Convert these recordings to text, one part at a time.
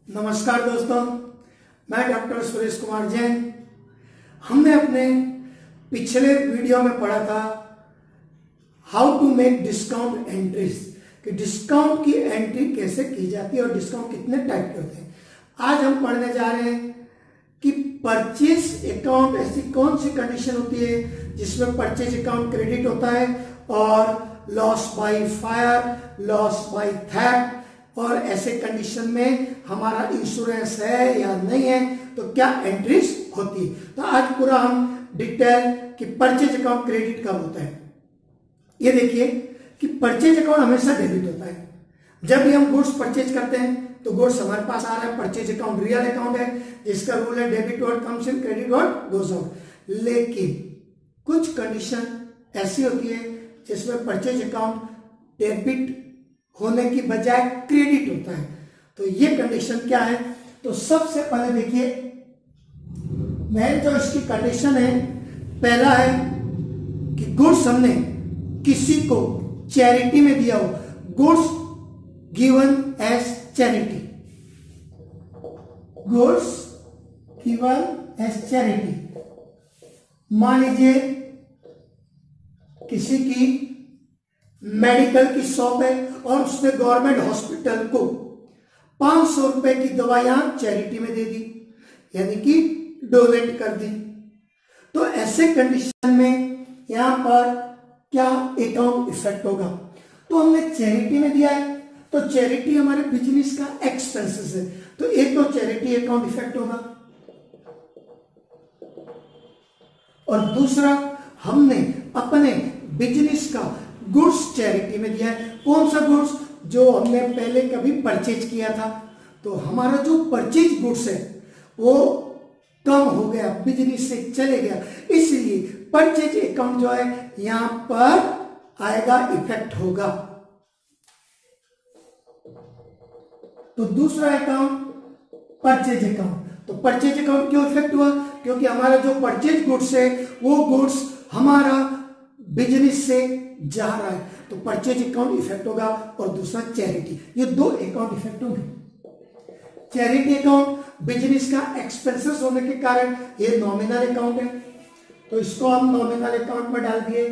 नमस्कार दोस्तों, मैं डॉक्टर सुरेश कुमार जैन। हमने अपने पिछले वीडियो में पढ़ा था how to make discount entries, कि डिस्काउंट की एंट्री कैसे की जाती है और डिस्काउंट कितने टाइप के होते हैं। आज हम पढ़ने जा रहे हैं कि परचेज अकाउंट ऐसी कौन सी कंडीशन होती है जिसमें परचेज अकाउंट क्रेडिट होता है और loss by fire, loss by theft, और ऐसे कंडीशन में हमारा इंश्योरेंस है या नहीं है तो क्या एंट्रीज होती है। तो आज पूरा हम डिटेल कि परचेज अकाउंट क्रेडिट कब होता है। ये देखिए कि परचेज अकाउंट हमेशा डेबिट होता है। जब भी हम गुड्स परचेज करते हैं तो गुड्स हमारे पास आ रहा है, परचेज अकाउंट रियल अकाउंट है जिसका रूल है debit word comes in, credit word goes out. लेकिन कुछ कंडीशन ऐसी होती है जिसमें परचेज अकाउंट डेबिट होने की बजाय क्रेडिट होता है। तो ये कंडीशन क्या है? तो सबसे पहले देखिए, मेन जो इसकी कंडीशन है, पहला है कि गुड्स हमने किसी को चैरिटी में दिया हो, goods given as charity, goods given as charity. मान लीजिए किसी की मेडिकल की शॉप है और उसने गवर्नमेंट हॉस्पिटल को 500 रुपए की दवाइयां चैरिटी में दे दी, यानी कि डोनेट कर दी। तो ऐसे कंडीशन में यहां पर क्या अकाउंट इफेक्ट होगा? तो हमने चैरिटी में दिया है तो चैरिटी हमारे बिजनेस का एक्सपेंसेस है, तो एक तो चैरिटी अकाउंट इफेक्ट होगा, और दूसरा हमने अपने बिजनेस का गुड्स चैरिटी में दिया है। कौन सा गुड्स? जो हमने पहले कभी परचेज किया था, तो हमारा जो परचेज गुड्स है वो कम हो गया, बिजनेस से चले गया, इसलिए परचेज अकाउंट जो है यहां पर आएगा, इफेक्ट होगा। तो दूसरा अकाउंट परचेज अकाउंट। तो परचेज अकाउंट क्यों इफेक्ट हुआ? क्योंकि हमारा जो परचेज गुड्स है वो गुड्स हमारा बिजनेस से जा रहा है, तो परचेज अकाउंट इफेक्ट होगा, और दूसरा चैरिटी। ये दो अकाउंट इफेक्ट होंगे। चैरिटी अकाउंट बिजनेस का एक्सपेंसेस होने के कारण ये नॉमिनल अकाउंट है, तो इसको हम नॉमिनल अकाउंट में डाल दिए।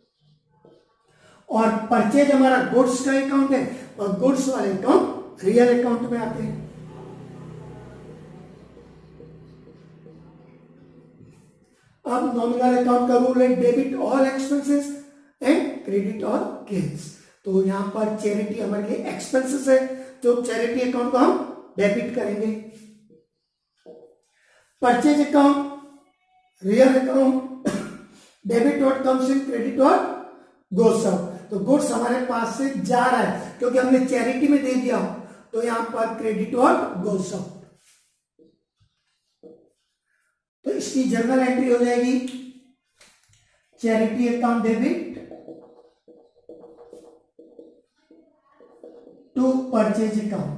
और परचेज हमारा गुड्स का अकाउंट है और गुड्स वाले अकाउंट रियल अकाउंट में आते हैं। अब नॉमिनल अकाउंट का रूल है debit all expenses and credit all gains. तो यहां पर चैरिटी हमारे लिए एक्सपेंसेस है, तो चैरिटी अकाउंट को हम डेबिट करेंगे। Purchase account real account, debit what comes in, credit what goes out. तो गुड्स हमारे पास से जा रहा है क्योंकि हमने चैरिटी में दे दिया, तो यहां पर क्रेडिट व्हाट गोस आउट। तो इसकी जर्नल एंट्री हो जाएगी charity account debit to purchase account.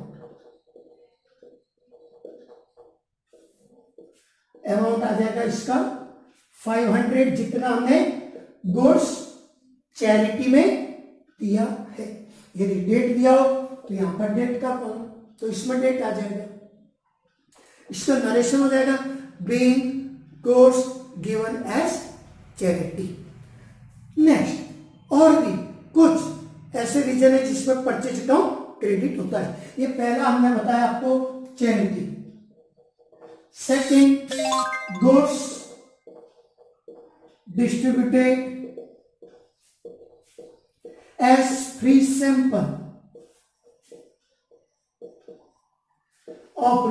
Amount आ जाएगा इसका 500, जितना हमने गुड्स चैरिटी में दिया है। यदि डेट दिया हो तो यहां पर डेट का कॉलम, तो इसमें डेट आ जाएगा। इसका नरेशन हो जाएगा being goods given as charity। Next, और भी कुछ ऐसे रीजन है जिसमें परचेज अकाउंट क्रेडिट होता है। ये पहला हमने बताया आपको charity. Second, goods distributed as free sample of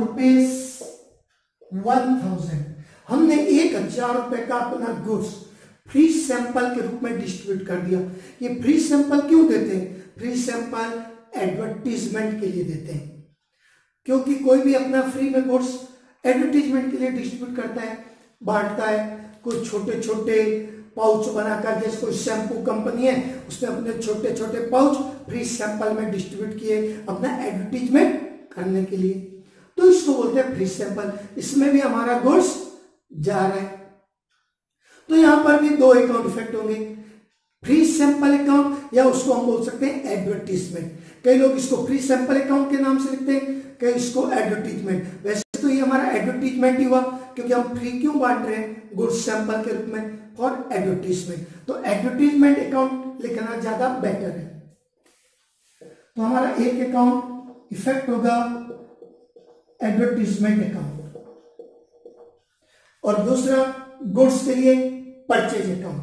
₹1000। हमने 1000 रुपए का अपना गुड्स फ्री सैंपल के रूप में डिस्ट्रीब्यूट कर दिया। ये फ्री सैंपल क्यों देते हैं? फ्री सैंपल एडवर्टीजमेंट के लिए देते हैं, क्योंकि कोई भी अपना फ्री में गुड्स एडवर्टीजमेंट के लिए डिस्ट्रीब्यूट करता है, बांटता है। कुछ छोटे छोटे पाउच बनाकर, जैसे कोई शैम्पू कंपनी है उसने अपने छोटे छोटे पाउच फ्री सैंपल में डिस्ट्रीब्यूट किए अपना एडवर्टीजमेंट करने के लिए, तो इसको बोलते हैं फ्री सैंपल। इसमें भी हमारा गुड्स जा रहा है। तो यहां पर भी दो अकाउंट इफेक्ट होंगे, फ्री सैंपल अकाउंट या उसको हम बोल सकते हैं एडवर्टीजमेंट। कई लोग इसको फ्री सैंपल अकाउंट के नाम से लिखते हैं, कि इसको एडवर्टीजमेंट, वैसे तो ये हमारा एडवर्टीजमेंट ही हुआ क्योंकि हम फ्री क्यों बांट रहे हैं, गुड्स सैंपल के रूप में फॉर एडवर्टीजमेंट, तो एडवर्टीजमेंट अकाउंट लिखना ज्यादा बेटर है। तो हमारा एक अकाउंट इफेक्ट होगा एडवर्टीजमेंट अकाउंट और दूसरा गुड्स के लिए परचेज अकाउंट।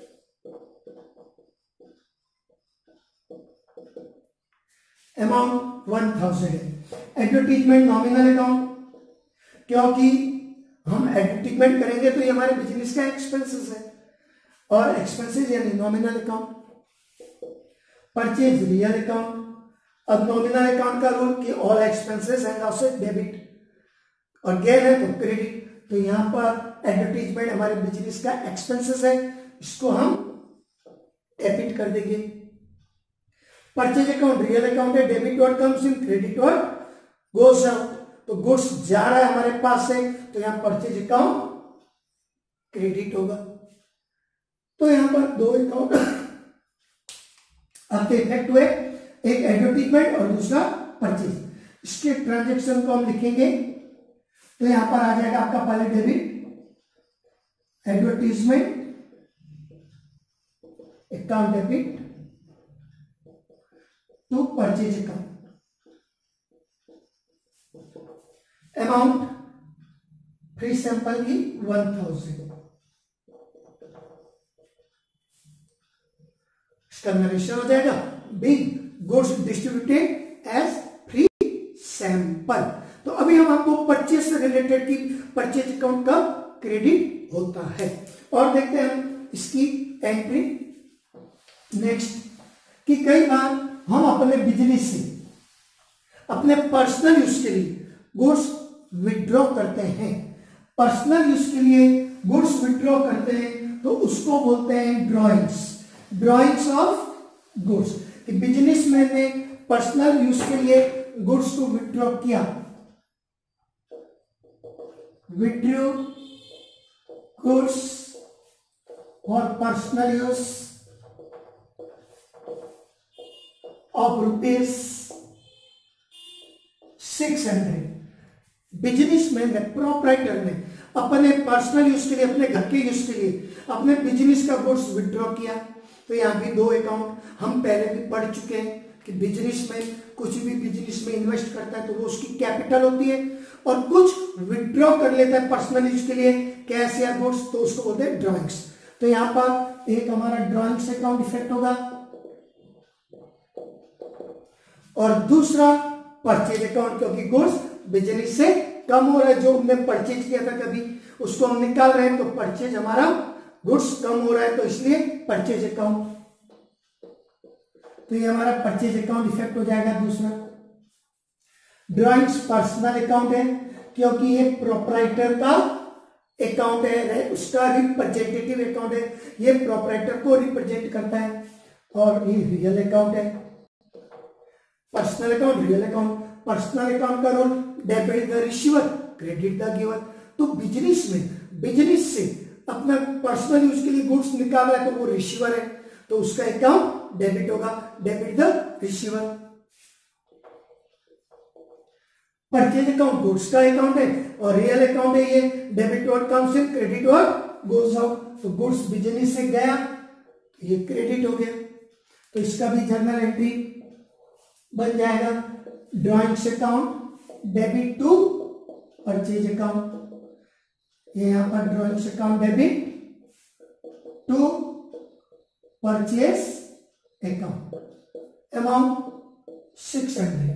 अमाउंट 1000 है। एडवर्टीजमेंट नॉमिनल अकाउंट, क्योंकि हम एडवर्टीजमेंट करेंगे तो ये हमारे बिजनेस का एक्सपेंसेस है और एक्सपेंसेस यानी nominal account. Purchase real account. अब नॉमिनल अकाउंट का रूल कि all expenses and losses debit और गेन है तो क्रेडिट। तो यहां पर एडवर्टीजमेंट हमारे बिजनेस का एक्सपेंसेस है, इसको हम डेबिट कर देंगे। परचेज अकाउंट रियल अकाउंट है, debit what comes in, credit what goes out. तो गुड्स जा रहा है हमारे पास से तो यहां परचेज अकाउंट क्रेडिट होगा। तो यहां पर दो अकाउंट आपके इफेक्ट हुए, एक एडवर्टीजमेंट और दूसरा परचेज। इसके ट्रांजेक्शन को हम लिखेंगे तो यहां पर आ जाएगा आपका पहले debit advertisement account debit to purchase account. Amount free sample की 1000। इसका नरेशन हो जाएगा being goods distributed as free sample. तो अभी हम आपको परचेज से रिलेटेड की परचेज अकाउंट का क्रेडिट होता है और देखते हैं हम इसकी एंट्री नेक्स्ट कि कई बार हम अपने बिजनेस से अपने पर्सनल यूज के लिए गुड्स विड्रॉ करते हैं। पर्सनल यूज के लिए गुड्स विड्रॉ करते हैं तो उसको बोलते हैं drawings, drawings of goods. Businessman ने पर्सनल यूज के लिए गुड्स को विड्रॉ किया, withdraw goods for personal use of rupees 600। Businessman ने, प्रोप्राइटर ने अपने पर्सनल यूज के लिए, अपने घर के यूज के लिए अपने बिजनेस का गुड्स विड्रॉ किया। तो यहां भी दो अकाउंट हम पहले भी पढ़ चुके हैं कि बिजनेस में कुछ भी बिजनेस में इन्वेस्ट करता है तो वो उसकी कैपिटल होती है और कुछ विड्रॉ कर लेता है पर्सनल यूज के लिए कैश या गुड्स तो उसको बोलते हैं ड्रॉइंग्स। तो यहां पर एक हमारा ड्रॉइंग्स अकाउंट इफेक्ट होगा और दूसरा परचेज अकाउंट, क्योंकि गुड्स बिजनेस से कम हो रहा है, जो हमने परचेज किया था कभी उसको हम निकाल रहे हैं तो परचेज हमारा गुड्स कम हो रहा है तो इसलिए परचेज अकाउंट। तो ये हमारा परचेज अकाउंट इफेक्ट हो जाएगा। दूसरा ड्रॉइंग्स पर्सनल अकाउंट है क्योंकि ये प्रोप्राइटर का अकाउंट है, उसका रिप्रेजेंटेटिव अकाउंट है, ये प्रोप्राइटर को रिप्रेजेंट करता है। और ये रियल अकाउंट है, personal account real account. Personal account का role debit the receiver, credit the giver. तो बिजनेस में बिजनेस से अपना पर्सनल यूज के लिए गुड्स निकाल रहा है तो वो रिसीवर है तो उसका अकाउंट डेबिट होगा, debit the receiver. Purchase account goods का अकाउंट है और रियल अकाउंट है ये debit what comes in, credit what goes out. तो गुड्स बिजनेस से गया तो ये क्रेडिट हो गया तो इसका भी जर्नल एंट्री बन जाएगा drawings account debit to purchase account. ये यहां पर drawings account debit to purchase account, amount 600।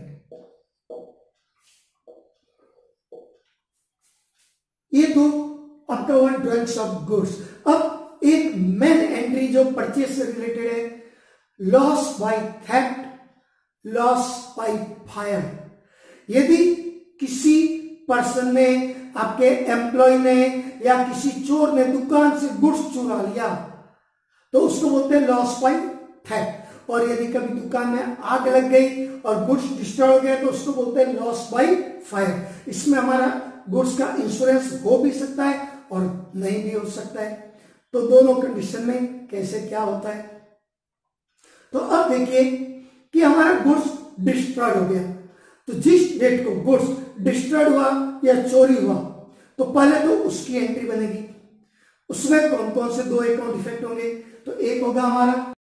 ये तो आपका वन ड्रॉइंग्स ऑफ गुड्स। अब एक मेन एंट्री जो परचेज से रिलेटेड है, loss by theft, loss by fire. यदि किसी पर्सन ने, आपके एम्प्लॉय ने या किसी चोर ने दुकान से गुड्स चुरा लिया तो उसको बोलते हैं लॉस बाय थेफ्ट। और यदि कभी दुकान में आग लग गई और गुड्स डिस्ट्रॉय हो गया तो उसको बोलते हैं लॉस बाय फायर। इसमें हमारा गुड्स का इंश्योरेंस हो भी सकता है और नहीं भी हो सकता है। तो दोनों कंडीशन में कैसे क्या होता है। तो अब देखिए कि हमारा गुड्स डिस्ट्रॉय हो गया तो जिस डेट को गुड्स डिस्ट्रॉयड हुआ या चोरी हुआ तो पहले तो उसकी एंट्री बनेगी। उसमें कौन कौन से दो अकाउंट इफेक्ट होंगे? तो एक होगा हमारा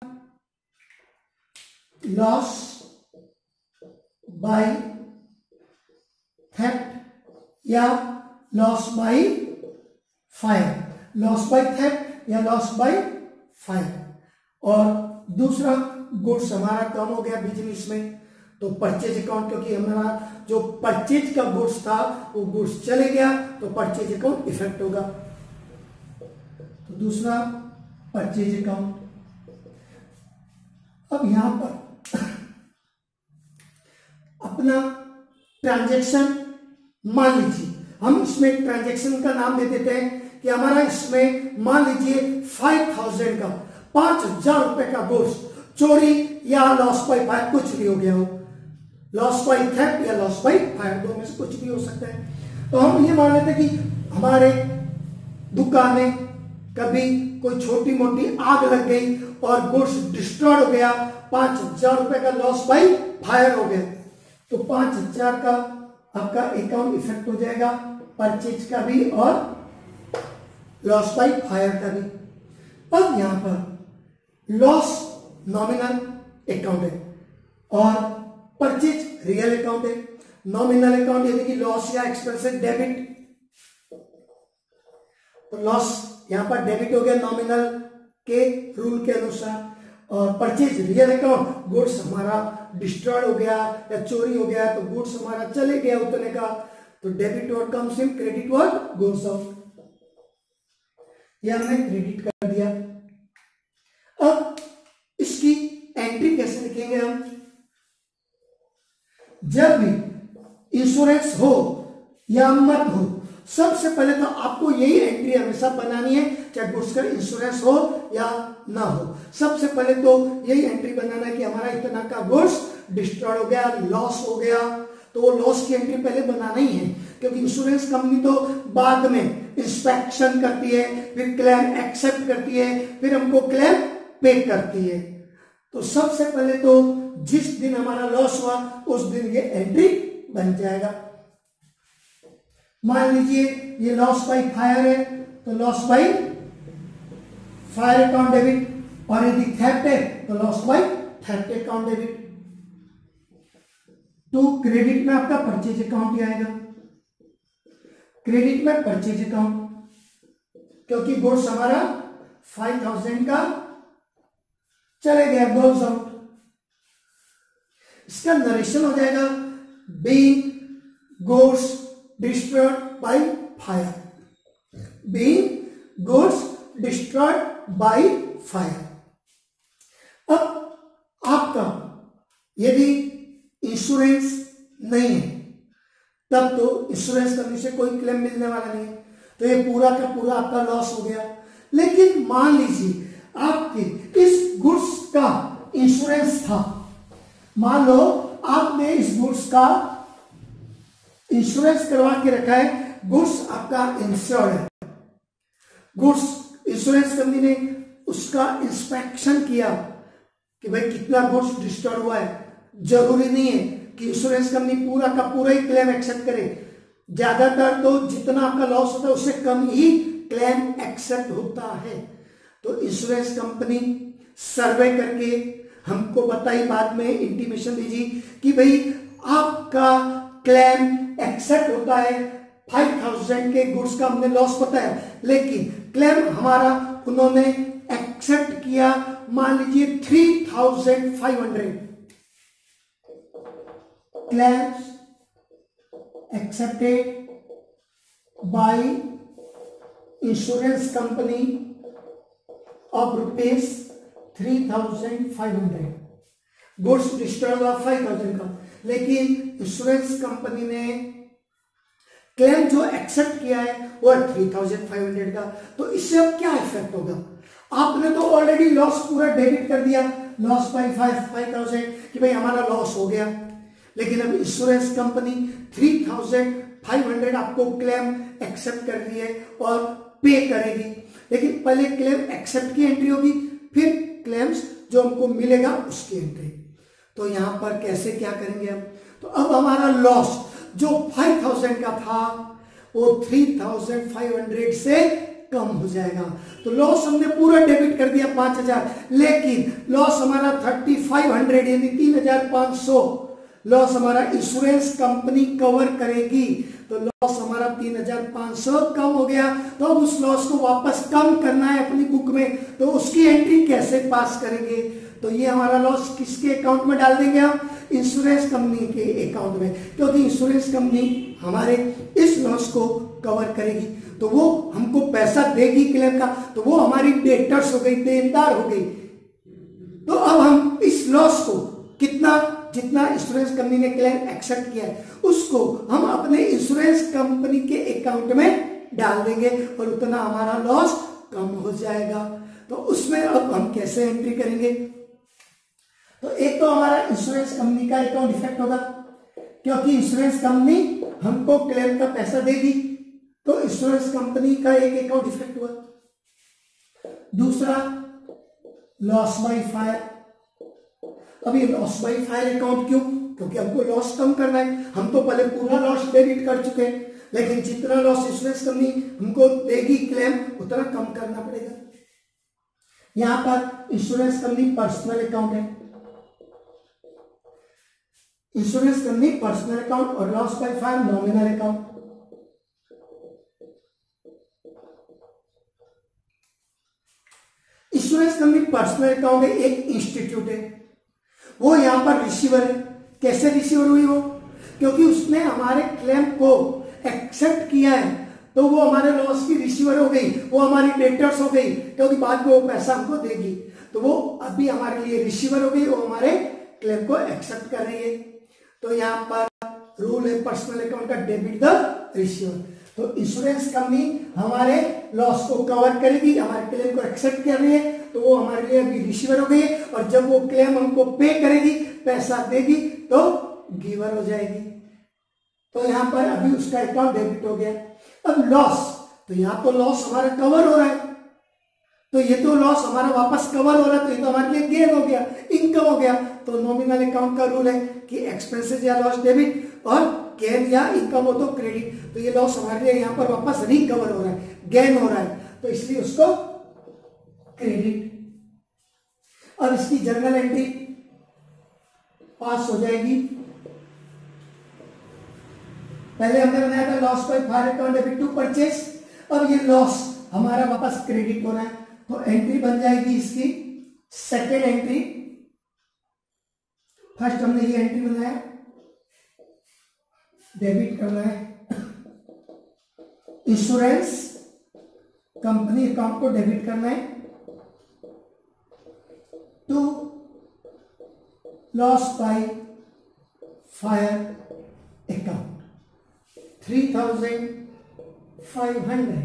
लॉस बाय थेफ्ट या loss by fire, loss by theft या लॉस बाय फायर। और दूसरा गुड्स हमारा कम हो गया बिजनेस में तो परचेज अकाउंट, क्योंकि हमारा जो परचेज का गुड्स था वो गुड्स चले गया तो परचेज अकाउंट इफेक्ट होगा। तो दूसरा परचेज अकाउंट। अब यहां पर अपना ट्रांजैक्शन मान लीजिए, हम इसमें ट्रांजैक्शन का नाम दे देते हैं कि हमारा इसमें मान लीजिए 5000 का 5000 रुपए का गुड्स चोरी या लॉस बाय फायर कुछ भी हो गया हो, लॉस बाय थेफ्ट या लॉस बाय फायर, दो में से कुछ भी हो सकता है। तो हम ये मान लेते हैं कि हमारे दुकान में कभी कोई छोटी मोटी आग लग गई और गुड्स डिस्ट्रॉयड हो गया, 5000 रुपए का लॉस बाय फायर हो गया, तो 5000 का आपका अकाउंट इफेक्ट हो जाएगा, परचेज का भी और लॉस बाय फायर का भी। अब यहां पर लॉस नॉमिनल अकाउंट है और परचेज रियल अकाउंट है। नॉमिनल अकाउंट यानी कि लॉस या एक्सपेंसेस डेबिट, तो लॉस यहां पर डेबिट हो गया नॉमिनल के रूल के अनुसार। और परचेज रियल अकाउंट, गुड्स हमारा डिस्ट्रॉयड हो गया या चोरी हो गया तो गुड्स हमारा चले गया उतने का, तो debit word comes in, credit word goes out. यह हमने क्रेडिट कर दिया। अब इसकी एंट्री कैसे लिखेंगे हम? जब भी इंश्योरेंस हो या मत हो, सबसे पहले तो आपको यही एंट्री हमेशा बनानी है, चाहे गुड्स का इंश्योरेंस हो या ना हो। सबसे पहले तो यही एंट्री बनाना है कि हमारा इतना का गुड्स डिस्ट्रॉय हो गया, लॉस हो गया, तो वो लॉस की एंट्री पहले बनाना ही है, क्योंकि इंश्योरेंस कंपनी तो बाद में इंस्पेक्शन करती है, फिर क्लेम एक्सेप्ट करती है, फिर हमको क्लेम पे करती है। तो सबसे पहले तो जिस दिन हमारा लॉस हुआ उस दिन ये एंट्री बन जाएगा। मान लीजिए ये लॉस बाय फायर है तो loss by fire account debit, और यदि थेफ्ट है तो loss by theft account debit. तो क्रेडिट में आपका परचेज अकाउंट ही आएगा, क्रेडिट में परचेज अकाउंट, क्योंकि गुड्स हमारा 5000 का चले गया, गोज आउट। इसका नरेशन हो जाएगा being goods destroyed by fire, being goods destroyed by fire. अब आपका यदि इंश्योरेंस नहीं है तब तो इंश्योरेंस कंपनी से कोई क्लेम मिलने वाला नहीं है, तो ये पूरा का पूरा आपका लॉस हो गया। लेकिन मान लीजिए आपके इस गुड्स का इंश्योरेंस था, मान लो आपने इस गुड्स का इंश्योरेंस करवा के रखा है, गुड्स आपका इंश्योर्ड है, गुड्स इंश्योरेंस कंपनी ने उसका इंस्पेक्शन किया कि भाई कितना गुड्स डिस्ट्रॉय हुआ है। जरूरी नहीं है कि इंश्योरेंस कंपनी पूरा का पूरा ही क्लेम एक्सेप्ट करे, ज्यादातर तो जितना आपका लॉस होता है उससे कम ही क्लेम एक्सेप्ट होता है। तो इंश्योरेंस कंपनी सर्वे करके हमको बताई, बाद में इंटीमेशन दीजिए कि भाई आपका क्लेम एक्सेप्ट होता है, 5000 के गुड्स का हमने लॉस बताया, लेकिन क्लेम हमारा उन्होंने एक्सेप्ट किया मान लीजिए 3500 claims accepted by insurance company of rupees 3500, goods destroy हुआ 5000 का, लेकिन इंश्योरेंस कंपनी ने क्लेम जो एक्सेप्ट किया है वो 3500 का। तो इससे अब क्या इफेक्ट होगा? आपने तो ऑलरेडी लॉस पूरा डेबिट कर दिया, लॉस बाय 5000 कि भाई हमारा लॉस हो गया, लेकिन अब इंश्योरेंस कंपनी 3500 आपको क्लेम एक्सेप्ट कर रही है और पे करेगी, लेकिन पहले क्लेम एक्सेप्ट की एंट्री होगी, फिर क्लेम्स जो हमको मिलेगा उसकी एंट्री। तो यहां पर कैसे क्या करेंगे हम? तो अब हमारा लॉस जो 5000 का था वो 3500 से कम हो जाएगा। तो लॉस हमने पूरा डेबिट कर दिया 5000, लेकिन लॉस हमारा 3500 यानी 3500 लॉस हमारा इंश्योरेंस कंपनी कवर करेगी। तो लॉस हमारा 3500 कम हो गया। तो अब उस लॉस को वापस कम करना है अपनी बुक में, तो उसकी एंट्री कैसे पास करेंगे? तो ये हमारा लॉस किसके अकाउंट में डाल देंगे हम? इंश्योरेंस कंपनी के अकाउंट में, क्योंकि इंश्योरेंस कंपनी हमारे इस लॉस को कवर करेगी। तो वो हमको पैसा देगी क्लेम का, तो वो हमारी डेटर्स हो गई, देनदार हो गई। तो अब हम इस लॉस को जितना इंश्योरेंस कंपनी ने क्लेम एक्सेप्ट किया है उसको हम अपने इंश्योरेंस कंपनी के अकाउंट में डाल देंगे और उतना हमारा लॉस कम हो जाएगा। तो उसमें अब हम कैसे एंट्री करेंगे? तो एक तो हमारा इंश्योरेंस कंपनी का अकाउंट इफेक्ट होगा, क्योंकि इंश्योरेंस कंपनी हमको क्लेम का पैसा देगी, तो इंश्योरेंस कंपनी का एक अकाउंट इफेक्ट हुआ। दूसरा लॉस बाय फायर। अब ये लॉस बाय फायर अकाउंट क्यों? क्योंकि हमको लॉस कम करना है। हम तो पहले पूरा लॉस डेबिट कर चुके हैं, लेकिन जितना लॉस इंश्योरेंस कंपनी हमको देगी क्लेम उतना कम करना पड़ेगा। यहां पर इंश्योरेंस कंपनी पर्सनल अकाउंट है, इंश्योरेंस कंपनी पर्सनल अकाउंट और loss by fire nominal account. Insurance company personal account है, एक इंस्टीट्यूट है, वो यहां पर रिसीवर है। कैसे रिसीवर हुई वो? क्योंकि उसने हमारे क्लेम को एक्सेप्ट किया है, तो वो हमारे लॉस की रिसीवर हो गई, वो हमारी डेटर्स हो गई, क्योंकि बाद में वो पैसा हमको देगी। तो वो अभी हमारे लिए रिसीवर हो गई, वो हमारे क्लेम को एक्सेप्ट कर रही है। तो यहाँ पर रूल है पर्सनल अकाउंट का, डेबिट द रिसीवर। तो इंश्योरेंस कंपनी हमारे लॉस को कवर करेगी, हमारे क्लेम को एक्सेप्ट कर रही है, तो वो हमारे लिए अभी रिसीवर हो गई है। और जब वो क्लेम हमको पे करेगी, पैसा देगी, तो गिवर हो जाएगी। तो यहां पर अभी उसका अकाउंट डेबिट हो गया। अब लॉस, तो यहां तो लॉस हमारा कवर हो रहा है, तो ये तो लॉस हमारा वापस कवर हो रहा है, तो ये तो हमारे लिए गेन हो गया, इनकम हो गया। तो नॉमिनल अकाउंट का रूल है कि एक्सपेंसेस या लॉस डेबिट और गेन या इनकम हो तो क्रेडिट। तो ये लॉस हमारे लिए यहाँ पर वापस रिकवर हो रहा है, गेन हो रहा है, तो इसलिए उसको क्रेडिट। और इसकी जर्नल एंट्री पास हो जाएगी। पहले हमने बनाया था loss by fire account debit to purchase, अब ये लॉस हमारा वापस क्रेडिट हो रहा है, तो एंट्री बन जाएगी इसकी सेकेंड एंट्री। फर्स्ट हमने ये एंट्री बनाया, डेबिट करना है, इंश्योरेंस कंपनी अकाउंट को डेबिट करना है to loss by fire account 3500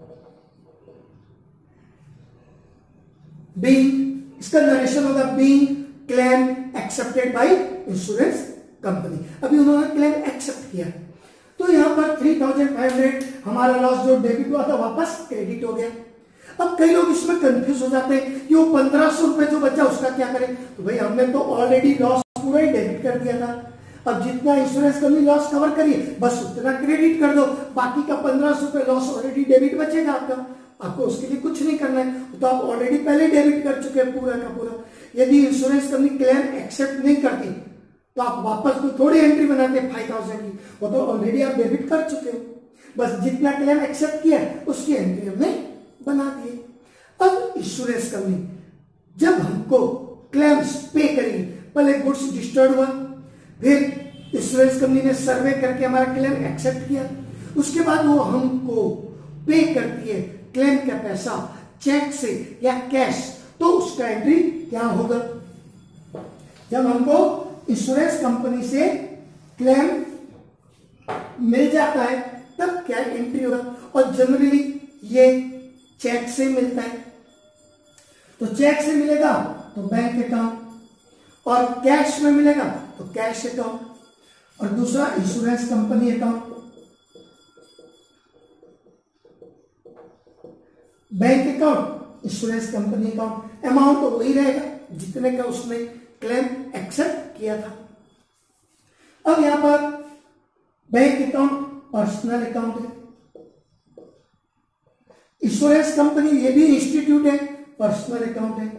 being, इसका नरेशन होगा being claim accepted by insurance company. अभी उन्होंने क्लेम एक्सेप्ट किया, तो यहां पर 3500 हमारा लॉस जो डेबिट हुआ था वापस क्रेडिट हो गया। अब कई लोग इसमें कंफ्यूज हो जाते हैं कि वो 1500 रुपए जो बचा उसका क्या करें? तो भाई हमने तो ऑलरेडी लॉस पूरा ही डेबिट कर दिया था, अब जितना इंश्योरेंस कंपनी लॉस कवर करिए बस उतना क्रेडिट कर दो, बाकी का 1500 रुपए लॉस ऑलरेडी डेबिट बचेगा आपका, आपको उसके लिए कुछ नहीं करना है, तो आप ऑलरेडी पहले डेबिट कर चुके हैं पूरा का पूरा। यदि इंश्योरेंस कंपनी क्लेम एक्सेप्ट नहीं करती तो आप वापस कोई थोड़ी एंट्री बनाते 5000 की, वो तो ऑलरेडी आप डेबिट कर चुके हो, बस जितना क्लेम एक्सेप्ट किया उसकी एंट्री हमने बना दी। अब इंश्योरेंस कंपनी जब हमको क्लेम्स पे करेगी, पहले गुड्स डिस्टर्ब हुआ, फिर इंश्योरेंस कंपनी ने सर्वे करके हमारा क्लेम एक्सेप्ट किया, उसके बाद वो हमको पे करती है क्लेम का पैसा चेक से या कैश, तो उसका एंट्री क्या होगा? जब हमको इंश्योरेंस कंपनी से क्लेम मिल जाता है तब क्या एंट्री होगा? और जनरली ये चेक से मिलता है, तो चेक से मिलेगा तो बैंक अकाउंट, और कैश में मिलेगा तो कैश अकाउंट, और दूसरा insurance company account. Bank account, insurance company account, amount तो वही रहेगा जितने का उसने क्लेम एक्सेप्ट किया था। अब यहां पर बैंक अकाउंट पर्सनल अकाउंट है, इंश्योरेंस कंपनी ये भी इंस्टीट्यूट है, पर्सनल अकाउंट है।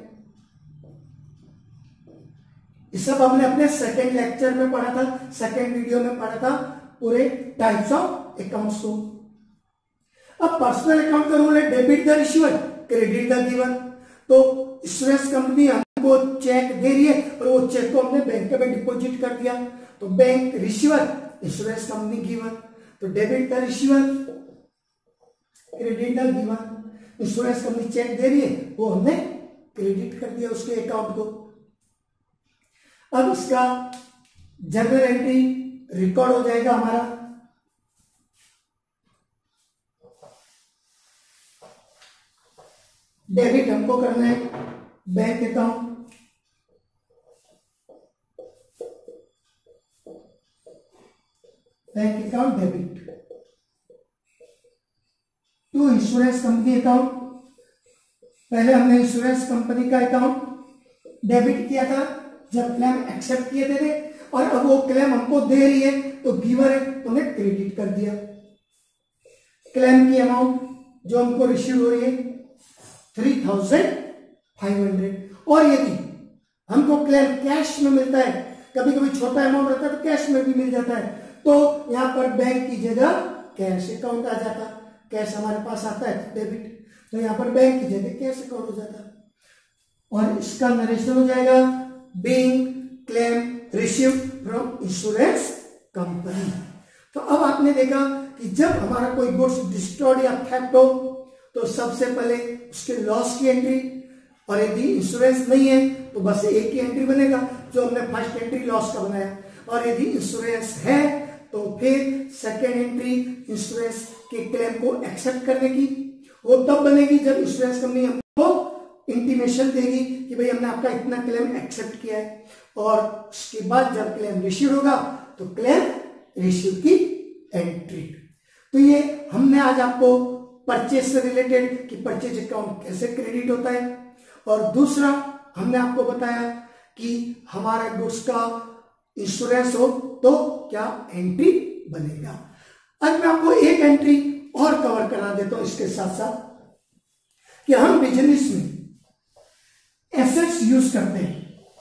ये सब हमने अपने सेकेंड लेक्चर में पढ़ा था, सेकेंड वीडियो में पढ़ा था पूरे टाइप्स ऑफ अकाउंट्स को। अब पर्सनल अकाउंट का रूल है debit the receiver, credit the giver. तो इंश्योरेंस कंपनी हमको चेक दे रही है और वो चेक को हमने बैंक में डिपॉजिट कर दिया, तो bank receiver, insurance company giver. तो debit the receiver, credit the giver. Insurance company cheque दे रही है, वो हमने क्रेडिट कर दिया उसके अकाउंट को। अब इसका जर्नल एंट्री रिकॉर्ड हो जाएगा हमारा। डेबिट हमको करना है bank account, bank account debit to insurance company account. पहले हमने इंश्योरेंस कंपनी का अकाउंट डेबिट किया था जब क्लेम एक्सेप्ट किए थे, और अब वो क्लेम हमको दे रही है तो गिवर है तो हमने क्रेडिट कर दिया। क्लेम की अमाउंट जो हमको रिसीव हो रही है 3,500, और यदि हमको क्लेम कैश में मिलता है, कभी कभी छोटा अमाउंट रहता है तो कैश में भी मिल जाता है, तो यहां पर बैंक की जगह कैश अकाउंट आ जाता। कैश हमारे पास आता है डेबिट, तो यहां पर बैंक की जगह कैश अकाउंट हो जाता, और इसका नरेशन हो जाएगा being claim received from insurance company. तो अब आपने देखा कि जब हमारा कोई गुड्स डिस्ट्रॉयड या थेफ्ट हो तो सबसे पहले उसके लॉस की एंट्री, और यदि इंश्योरेंस नहीं है तो बस एक ही एंट्री बनेगा जो हमने फर्स्ट एंट्री लॉस का बनाया, और यदि इंश्योरेंस है तो फिर सेकेंड एंट्री इंश्योरेंस के क्लेम को एक्सेप्ट करने की, वो तब बनेगी जब इंश्योरेंस कंपनी हमको इंटीमेशन देगी कि भाई हमने आपका इतना क्लेम एक्सेप्ट किया है, और उसके बाद जब क्लेम रिसीव होगा तो क्लेम रिसीव की एंट्री। तो ये हमने आज आपको परचेज से रिलेटेड कि परचेज अकाउंट कैसे क्रेडिट होता है, और दूसरा हमने आपको बताया कि हमारा गुड्स का इंश्योरेंस हो तो क्या एंट्री बनेगा। आज मैं आपको एक एंट्री और कवर करा देता हूं इसके साथ साथ, कि हम बिजनेस में एसेट्स यूज करते हैं,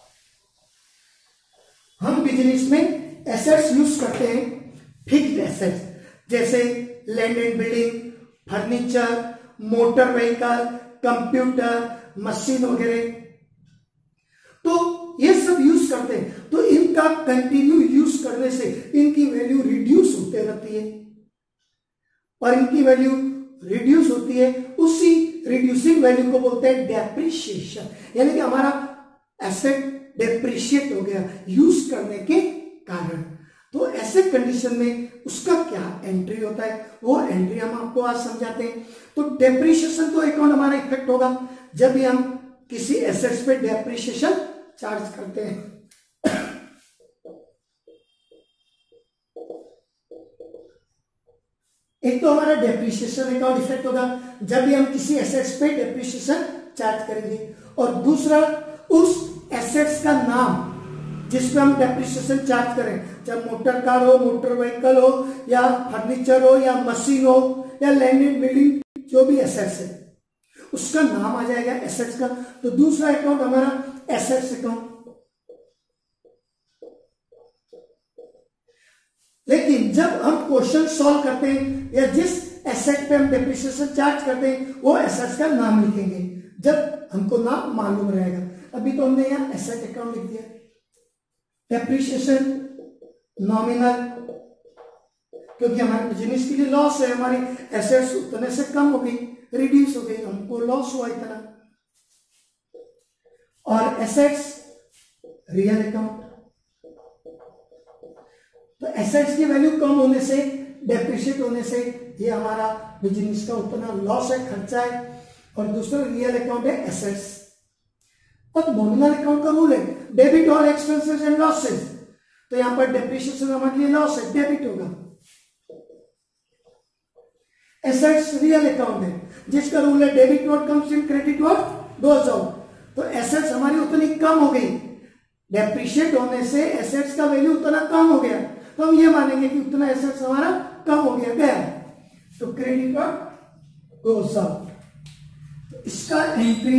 हम बिजनेस में एसेट्स यूज करते हैं, फिक्स्ड एसेट्स जैसे land and building, furniture, motor vehicle, computer, machine वगैरह, तो ये सब यूज करते हैं। तो इनका कंटिन्यू यूज करने से इनकी वैल्यू रिड्यूस होते रहती है, और इनकी वैल्यू रिड्यूस होती है, उसी रिड्यूसिंग वैल्यू को बोलते हैं डेप्रिसिएशन, यानी कि हमारा एसेट डेप्रिशिएट हो गया यूज करने के कारण। तो ऐसे कंडीशन में उसका क्या एंट्री होता है, वो एंट्री हम आपको आज समझाते हैं। तो डेप्रिसिएशन तो अकाउंट हमारा इफेक्ट होगा जब भी हम किसी एसेट्स पे डेप्रिसिएशन चार्ज करते हैं। एक तो हमारा डेप्रिसिएशन अकाउंट इफेक्ट होगा जब भी हम किसी एसेट्स पे डेप्रिसिएशन चार्ज करेंगे, और दूसरा उस एसेट्स का नाम जिस पे हम डेप्रिसिएशन चार्ज करें, चाहे मोटर कार हो, मोटर व्हीकल हो, या फर्नीचर हो, या मशीन हो, या लैंड एंड बिल्डिंग, जो भी एसेट्स है उसका नाम आ जाएगा एसेट्स का। तो दूसरा अकाउंट हमारा एसेट्स अकाउंट। लेकिन जब हम क्वेश्चन सॉल्व करते हैं या जिस एसेट पे हम डेप्रिसिएशन चार्ज करते हैं वो एसेट्स का नाम लिखेंगे जब हमको नाम मालूम रहेगा। अभी तो हमने यहाँ एसेट अकाउंट लिख दिया, डेप्रिसिएशन नॉमिनल, क्योंकि हमारे बिजनेस के लिए लॉस है, हमारी एसेट्स उतने से कम हो गई, रिड्यूस हो गई, हमको लॉस हुआ इतना। और एसेट्स रियल अकाउंट, तो एसेट्स की वैल्यू कम होने से, डेप्रिशिएट होने से ये हमारा बिजनेस का उतना लॉस है, खर्चा है। और दूसरा रियल अकाउंट है एसेट्स। अब नॉमिनल अकाउंट का रूल है debit all expenses and losses, तो यहां पर डेप्रिसिएशन हमारे लिए लॉस है, डेबिट होगा। एसेट्स रियल अकाउंट है जिसका रूल है debit what comes in, credit what goes out. तो एसेट्स हमारी उतनी कम हो गई डेप्रिशिएट होने से एसेट्स का वैल्यू उतना कम हो गया, तो हम ये मानेंगे कि उतना एसेट्स हमारा कम हो गया। तो क्रेडिटर गोस आउट, इसका एंट्री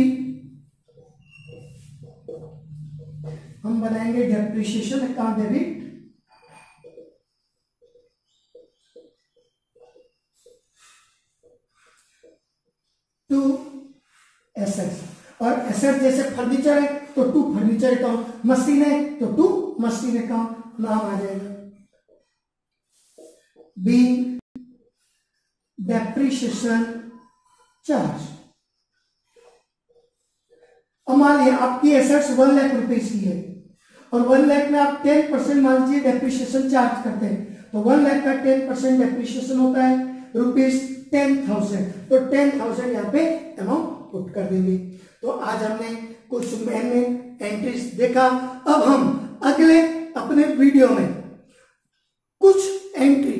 हम बनाएंगे depreciation account debit to assets, और एसेट जैसे फर्नीचर है तो टू फर्नीचर अकाउंट, मशीन है तो टू मशीन अकाउंट नाम आ जाएगा। Being depreciation charge. अब मान लीजिए आपकी एसेट्स 1 लाख रुपीज की है और 1 लाख में आप 10% मान लीजिए डेप्रिशिएशन चार्ज करते हैं, तो 1 लाख का 10% डेप्रिशिएशन होता है ₹10,000, तो 10,000 यहाँ पे अमाउंट पुट कर देंगे। तो आज हमने कुछ मेन एंट्रीज देखा। अब हम अगले अपने वीडियो में कुछ एंट्री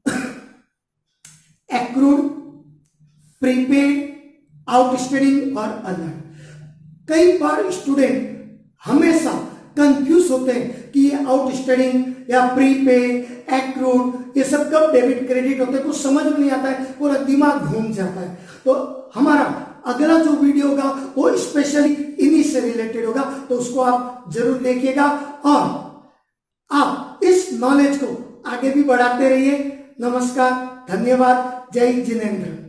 एक्रूड, प्रीपेड, आउटस्टैंडिंग और अदर। कई बार स्टूडेंट हमेशा कंफ्यूज होते हैं कि ये आउटस्टैंडिंग या प्रीपेड, एक्रूड ये सब कब डेबिट क्रेडिट होते हैं, कुछ समझ में नहीं आता है, पूरा दिमाग घूम जाता है। तो हमारा अगला जो वीडियो होगा वो स्पेशली इन्हीं से रिलेटेड होगा, तो उसको आप जरूर देखिएगा और आप इस नॉलेज को आगे भी बढ़ाते रहिए। नमस्कार, धन्यवाद, जय जिनेंद्र।